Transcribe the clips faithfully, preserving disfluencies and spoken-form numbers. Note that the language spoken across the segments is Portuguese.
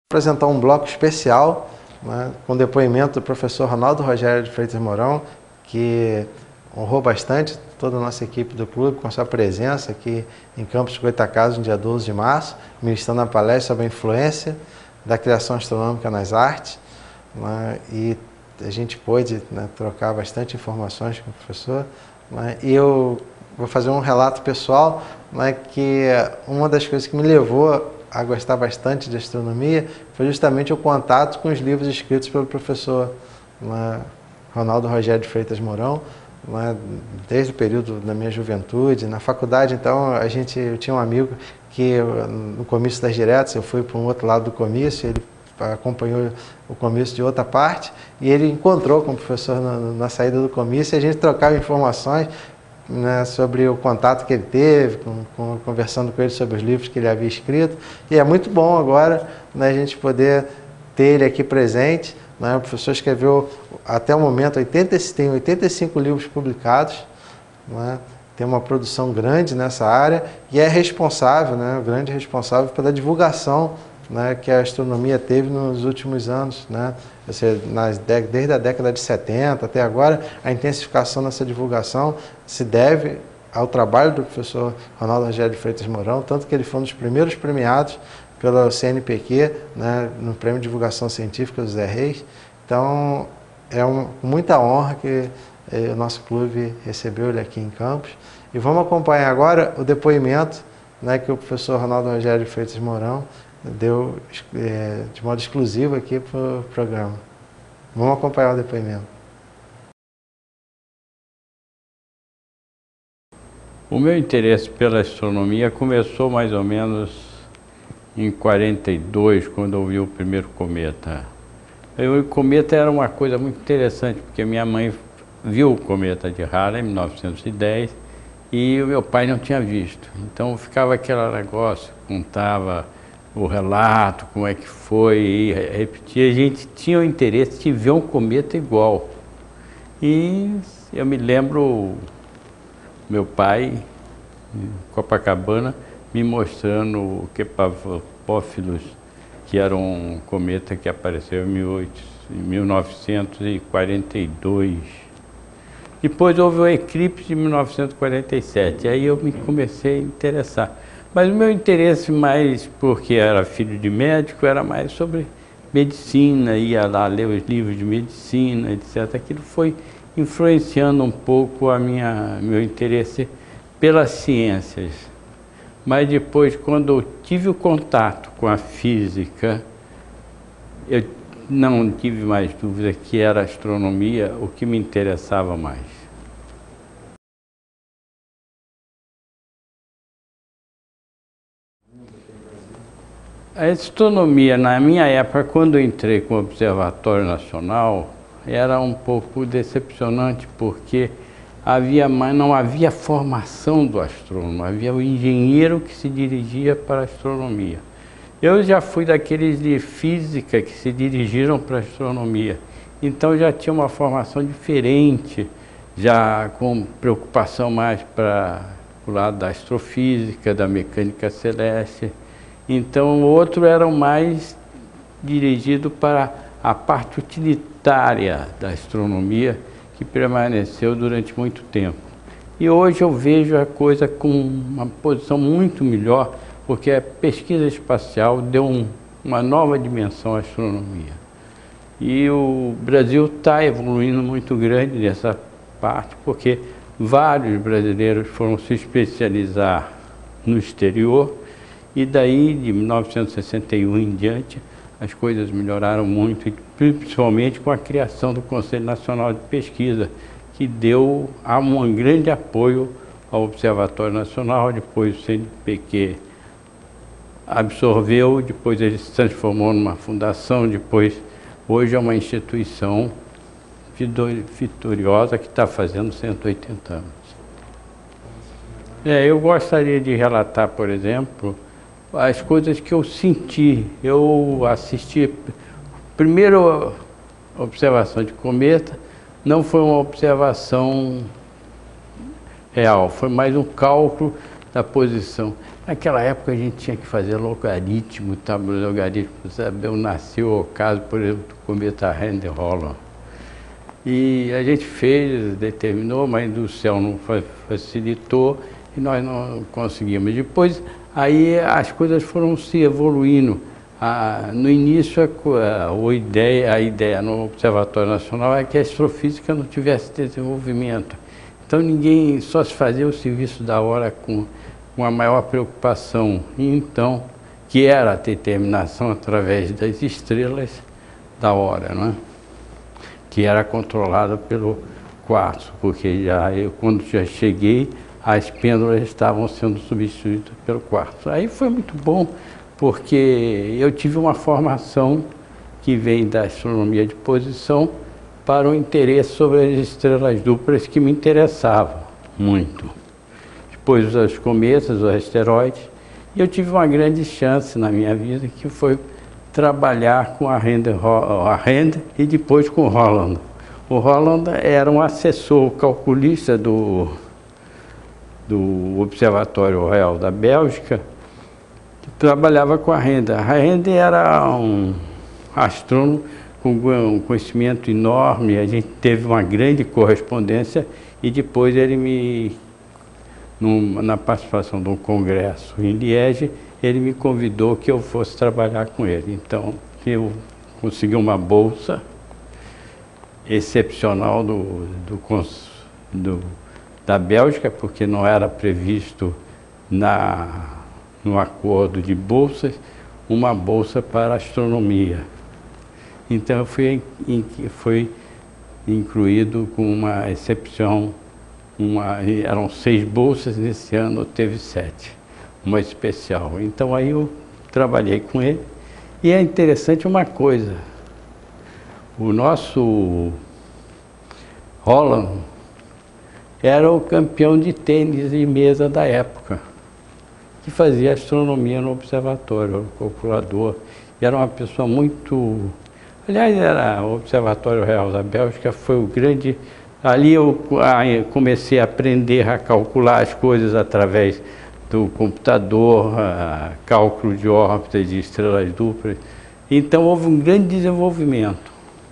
Apresentar um bloco especial, né, com depoimento do professor Ronaldo Rogério de Freitas Mourão, que honrou bastante toda a nossa equipe do clube com a sua presença aqui em Campos de Goytacazes no dia doze de março, ministrando a palestra sobre a influência da criação astronômica nas artes, né, e a gente pôde, né, trocar bastante informações com o professor, né, e eu vou fazer um relato pessoal, né, que uma das coisas que me levou a gostar bastante de astronomia foi justamente o contato com os livros escritos pelo professor, né, Ronaldo Rogério de Freitas Mourão, né, desde o período da minha juventude. Na faculdade, então, a gente, eu tinha um amigo que no comício das diretas, eu fui para um outro lado do comício, ele acompanhou o comício de outra parte e ele encontrou com o professor na, na saída do comício e a gente trocava informações, né, sobre o contato que ele teve, com, com, conversando com ele sobre os livros que ele havia escrito. E é muito bom agora, né, a gente poder ter ele aqui presente, né. O professor escreveu, até o momento, oitenta, tem oitenta e cinco livros publicados, né, tem uma produção grande nessa área e é responsável, né, o grande responsável pela divulgação, né, que a astronomia teve nos últimos anos, né, nas, desde a década de setenta até agora. A intensificação dessa divulgação se deve ao trabalho do professor Ronaldo Rogério de Freitas Mourão, tanto que ele foi um dos primeiros premiados pela C N P Q, né, no Prêmio de Divulgação Científica do Zé Reis. Então, é um, muita honra que eh, o nosso clube recebeu ele aqui em Campos. E vamos acompanhar agora o depoimento, né, que o professor Ronaldo Rogério de Freitas Mourão deu é, de modo exclusivo aqui para o programa. Vamos acompanhar o depoimento. O meu interesse pela astronomia começou mais ou menos em quarenta e dois, quando eu vi o primeiro cometa. O cometa era uma coisa muito interessante, porque minha mãe viu o cometa de Halley em mil novecentos e dez e o meu pai não tinha visto. Então ficava aquele negócio, contava o relato, como é que foi, e repetia. A gente tinha o interesse de ver um cometa igual. E eu me lembro, meu pai, em Copacabana, me mostrando o Kepapófilos, que era um cometa que apareceu em mil novecentos e quarenta e dois. Depois houve o eclipse de mil novecentos e quarenta e sete, aí eu me comecei a interessar. Mas o meu interesse mais, porque era filho de médico, era mais sobre medicina, ia lá ler os livros de medicina, etcétera. Aquilo foi influenciando um pouco a minha, meu interesse pelas ciências. Mas depois, quando eu tive o contato com a física, eu não tive mais dúvida que era a astronomia o que me interessava mais. A astronomia, na minha época, quando eu entrei com o Observatório Nacional, era um pouco decepcionante, porque havia, mas não havia formação do astrônomo, havia o engenheiro que se dirigia para a astronomia. Eu já fui daqueles de física que se dirigiram para a astronomia, então já tinha uma formação diferente, já com preocupação mais para o lado da astrofísica, da mecânica celeste. Então, o outro era mais dirigido para a parte utilitária da astronomia, que permaneceu durante muito tempo. E hoje eu vejo a coisa com uma posição muito melhor, porque a pesquisa espacial deu um, uma nova dimensão à astronomia. E o Brasil está evoluindo muito grande nessa parte, porque vários brasileiros foram se especializar no exterior. E daí, de mil novecentos e sessenta e um em diante, as coisas melhoraram muito, principalmente com a criação do Conselho Nacional de Pesquisa, que deu um grande apoio ao Observatório Nacional. Depois o C N P Q absorveu, depois ele se transformou numa fundação, depois hoje é uma instituição vitoriosa que está fazendo cento e oitenta anos. É, eu gostaria de relatar, por exemplo, as coisas que eu senti. Eu assisti, primeiro observação de cometa, não foi uma observação real, foi mais um cálculo da posição. Naquela época a gente tinha que fazer logaritmo, tabuleiro logaritmo, para saber onde nasceu o ocaso, por exemplo, do cometa Rand-Holland. E a gente fez, determinou, mas a indústria não facilitou e nós não conseguimos. Depois, aí as coisas foram se evoluindo. Ah, no início, a, a, ideia, a ideia no Observatório Nacional é que a astrofísica não tivesse desenvolvimento. Então ninguém só se fazia o serviço da hora com, com a maior preocupação, então, que era a determinação através das estrelas da hora, não é? Que era controlada pelo quartzo, porque já, eu, quando já cheguei, as pêndulas estavam sendo substituídas pelo quartzo. Aí foi muito bom, porque eu tive uma formação que vem da astronomia de posição para o interesse sobre as estrelas duplas que me interessavam muito. Depois os cometas, os asteroides, e eu tive uma grande chance na minha vida, que foi trabalhar com a Rand, a Rand e depois com o Holland. O Holland era um assessor calculista do, do Observatório Royal da Bélgica, que trabalhava com a Rand. A Rand era um astrônomo com um conhecimento enorme, a gente teve uma grande correspondência e depois ele me, num, na participação de um congresso em Liege, ele me convidou que eu fosse trabalhar com ele. Então, eu consegui uma bolsa excepcional do, do, do, da Bélgica, porque não era previsto na, no acordo de bolsas, uma bolsa para astronomia. Então, eu fui, fui incluído com uma exceção, uma, eram seis bolsas, nesse ano teve sete, uma especial. Então, aí eu trabalhei com ele. E é interessante uma coisa, o nosso Holland era o campeão de tênis de mesa da época, que fazia astronomia no observatório, o calculador, e era uma pessoa muito... Aliás, era o Observatório Real da Bélgica, foi o grande... Ali eu comecei a aprender a calcular as coisas através do computador, a cálculo de órbitas de estrelas duplas. Então houve um grande desenvolvimento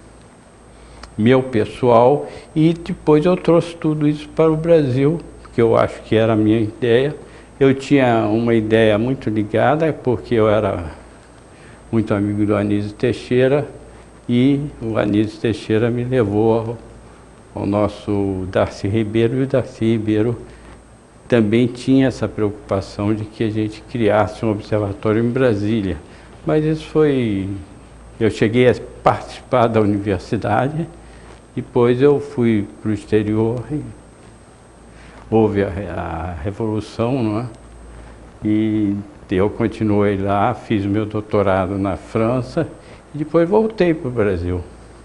meu pessoal, e depois eu trouxe tudo isso para o Brasil, que eu acho que era a minha ideia. Eu tinha uma ideia muito ligada, porque eu era muito amigo do Anísio Teixeira, e o Anísio Teixeira me levou ao, ao nosso Darcy Ribeiro, e o Darcy Ribeiro também tinha essa preocupação de que a gente criasse um observatório em Brasília. Mas isso foi... Eu cheguei a participar da universidade, depois eu fui para o exterior, e houve a, a Revolução, não é? E eu continuei lá, fiz o meu doutorado na França, e depois voltei para o Brasil.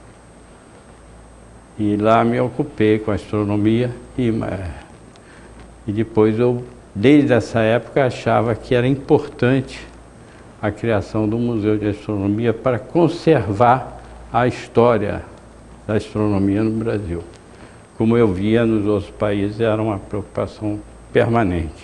E lá me ocupei com a astronomia, e, e depois eu, desde essa época, achava que era importante a criação do Museu de Astronomia para conservar a história da astronomia no Brasil. Como eu via nos outros países, era uma preocupação permanente.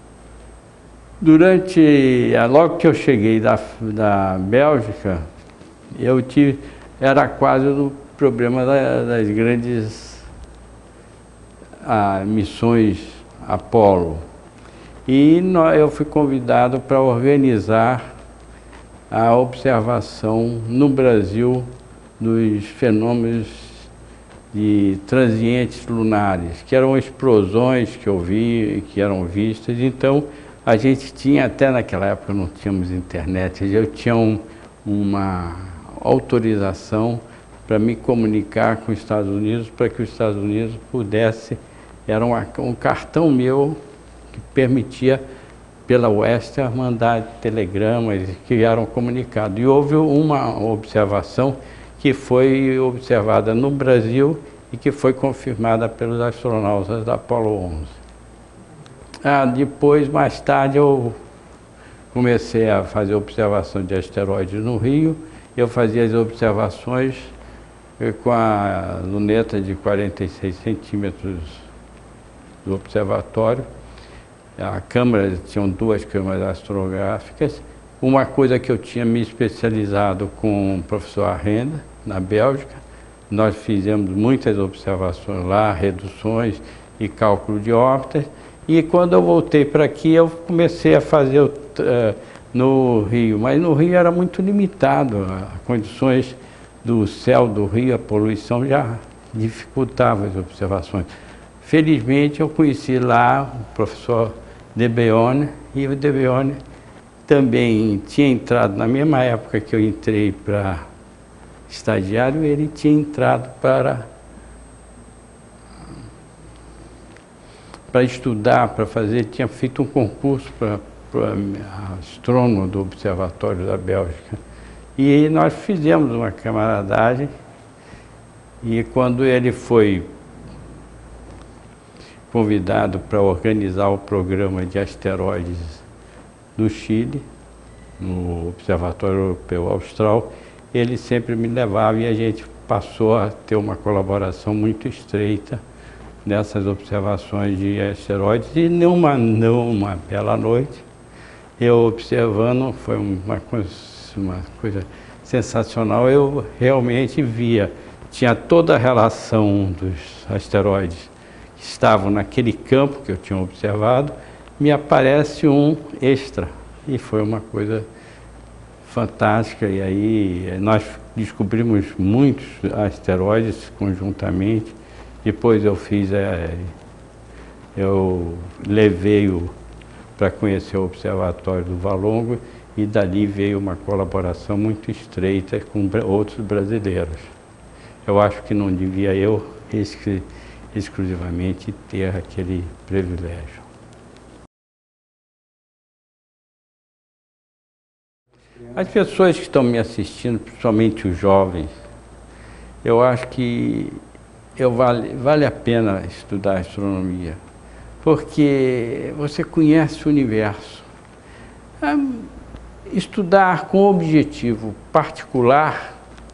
Durante, logo que eu cheguei da, da Bélgica, eu tive, era quase o problema da, das grandes ah, missões Apolo. E nós, eu fui convidado para organizar a observação no Brasil dos fenômenos de transientes lunares, que eram explosões que eu vi, que eram vistas. Então, a gente tinha, até naquela época não tínhamos internet, eu tinha um, uma autorização para me comunicar com os Estados Unidos, para que os Estados Unidos pudesse, era um, um cartão meu que permitia, pela Western, mandar telegramas que eram comunicados. E houve uma observação que foi observada no Brasil e que foi confirmada pelos astronautas da Apolo onze. Ah, depois, mais tarde, eu comecei a fazer observação de asteroides no Rio. Eu fazia as observações com a luneta de quarenta e seis centímetros do observatório. a câmera, tinham duas câmeras astrográficas. Uma coisa que eu tinha me especializado com o professor Arrenda, na Bélgica, nós fizemos muitas observações lá, reduções e cálculo de órbitas, e quando eu voltei para aqui eu comecei a fazer uh, no Rio, mas no Rio era muito limitado, as condições do céu do Rio, a poluição já dificultava as observações. Felizmente eu conheci lá o professor De Beone, e o De Beone também tinha entrado, na mesma época que eu entrei para estagiário, ele tinha entrado para, para estudar, para fazer, tinha feito um concurso para, para astrônomo do Observatório da Bélgica. E nós fizemos uma camaradagem, e quando ele foi convidado para organizar o programa de asteroides do Chile, no Observatório Europeu Austral, ele sempre me levava e a gente passou a ter uma colaboração muito estreita nessas observações de asteroides. E numa, numa bela noite, eu observando, foi uma coisa, uma coisa sensacional, eu realmente via, tinha toda a relação dos asteroides que estavam naquele campo que eu tinha observado, me aparece um extra, e foi uma coisa fantástica. E aí nós descobrimos muitos asteroides conjuntamente. Depois eu fiz, é, eu levei-o para conhecer o Observatório do Valongo, e dali veio uma colaboração muito estreita com outros brasileiros. Eu acho que não devia eu exclusivamente ter aquele privilégio. As pessoas que estão me assistindo, principalmente os jovens, eu acho que eu vale, vale a pena estudar astronomia, porque você conhece o universo. Estudar com o objetivo particular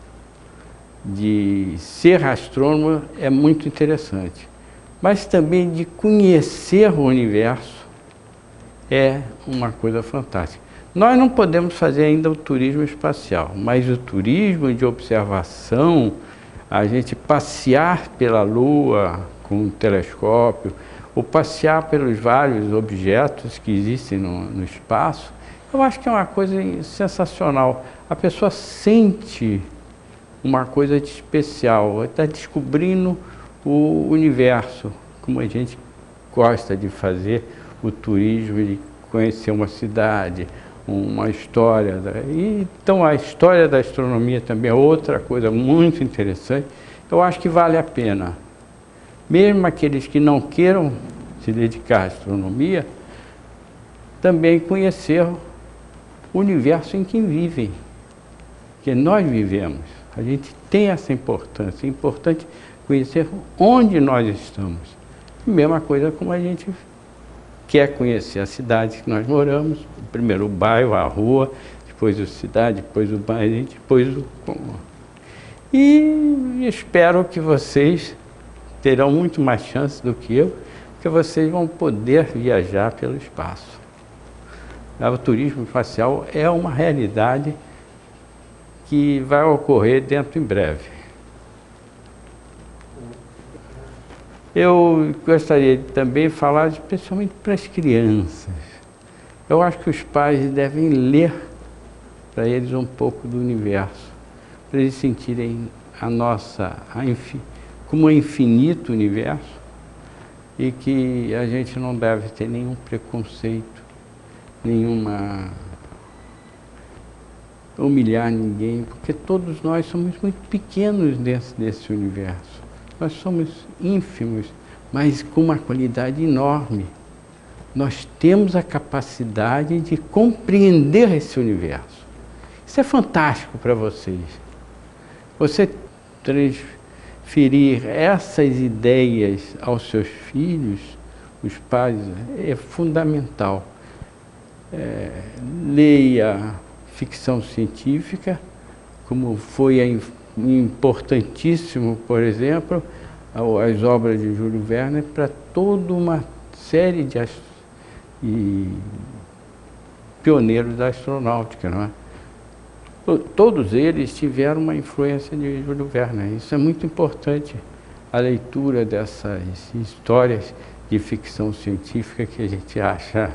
de ser astrônomo é muito interessante, mas também de conhecer o universo é uma coisa fantástica. Nós não podemos fazer ainda o turismo espacial, mas o turismo de observação, a gente passear pela Lua com um telescópio, ou passear pelos vários objetos que existem no, no espaço, eu acho que é uma coisa sensacional. A pessoa sente uma coisa de especial, está descobrindo o universo, como a gente gosta de fazer o turismo, de conhecer uma cidade, uma história. E, então a história da astronomia também é outra coisa muito interessante. Eu acho que vale a pena. Mesmo aqueles que não queiram se dedicar à astronomia, também conhecer o universo em que vivem, que nós vivemos. A gente tem essa importância, é importante conhecer onde nós estamos. A mesma coisa como a gente quer conhecer a cidade que nós moramos, primeiro o bairro, a rua, depois a cidade, depois o bairro, depois o... E espero que vocês terão muito mais chance do que eu, porque vocês vão poder viajar pelo espaço. O turismo espacial é uma realidade que vai ocorrer dentro em breve. Eu gostaria de também falar especialmente para as crianças. Eu acho que os pais devem ler para eles um pouco do universo, para eles sentirem a nossa, a infi, como é infinito o universo, e que a gente não deve ter nenhum preconceito, nenhuma... humilhar ninguém, porque todos nós somos muito pequenos dentro desse universo. Nós somos ínfimos, mas com uma qualidade enorme. Nós temos a capacidade de compreender esse universo. Isso é fantástico para vocês. Você transferir essas ideias aos seus filhos, os pais, é fundamental. É, leia ficção científica, como foi importantíssimo, por exemplo, as obras de Júlio Verne, para toda uma série de, e pioneiros da astronáutica, não é? Todos eles tiveram uma influência de Júlio Verne. Isso é muito importante, a leitura dessas histórias de ficção científica que a gente acha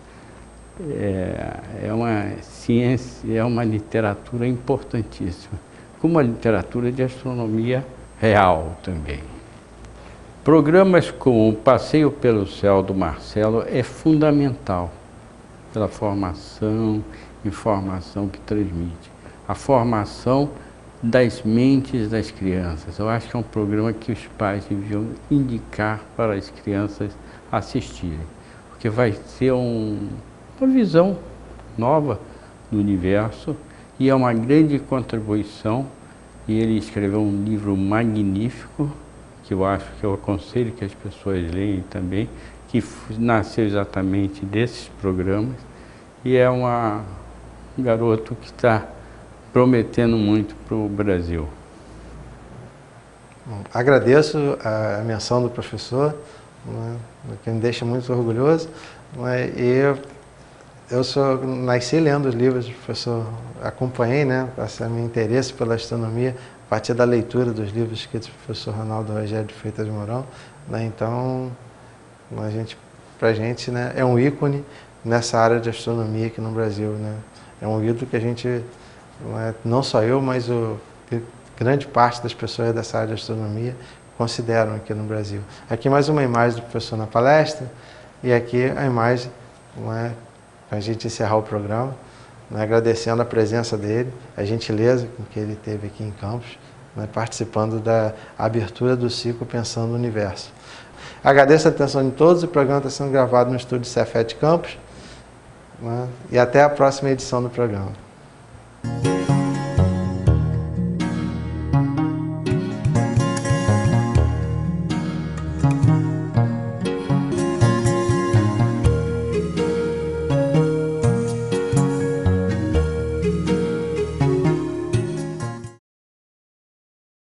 é, é uma ciência, é uma literatura importantíssima, como a literatura de astronomia real também. Programas como o Passeio pelo Céu do Marcelo é fundamental pela formação, informação que transmite. A formação das mentes das crianças. Eu acho que é um programa que os pais deviam indicar para as crianças assistirem, porque vai ter um, uma visão nova do universo e é uma grande contribuição. E ele escreveu um livro magnífico, que eu acho que eu aconselho que as pessoas leiam também, que nasceu exatamente desses programas, e é uma, um garoto que está prometendo muito para o Brasil. Bom, agradeço a menção do professor, né, que me deixa muito orgulhoso, né, e eu, eu sou, nasci lendo os livros do professor, acompanhei, né, esse meu interesse pela astronomia a partir da leitura dos livros escritos pelo professor Ronaldo Rogério de Freitas Mourão, né, então a gente, pra gente, né, é um ícone nessa área de astronomia aqui no Brasil, né, é um ídolo que a gente, não só eu, mas o, grande parte das pessoas dessa área de astronomia consideram aqui no Brasil. Aqui mais uma imagem do professor na palestra, e aqui a imagem, para a gente encerrar o programa, né, agradecendo a presença dele, a gentileza com que ele teve aqui em Campos, né, participando da abertura do ciclo Pensando no Universo. Agradeço a atenção de todos, o programa está sendo gravado no estúdio Cefet Campos, né, e até a próxima edição do programa.